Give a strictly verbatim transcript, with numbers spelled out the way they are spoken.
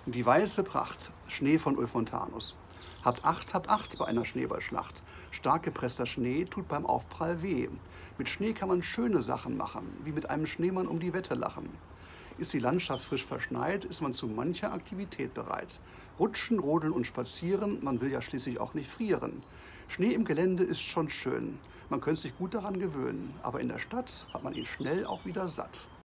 Die weiße Pracht, Schnee von Ulf Montanus. Habt Acht, habt Acht bei einer Schneeballschlacht. Stark gepresster Schnee tut beim Aufprall weh. Mit Schnee kann man schöne Sachen machen, wie mit einem Schneemann um die Wette lachen. Ist die Landschaft frisch verschneit, ist man zu mancher Aktivität bereit. Rutschen, rodeln und spazieren, man will ja schließlich auch nicht frieren. Schnee im Gelände ist schon schön, man könnte sich gut daran gewöhnen, aber in der Stadt hat man ihn schnell auch wieder satt.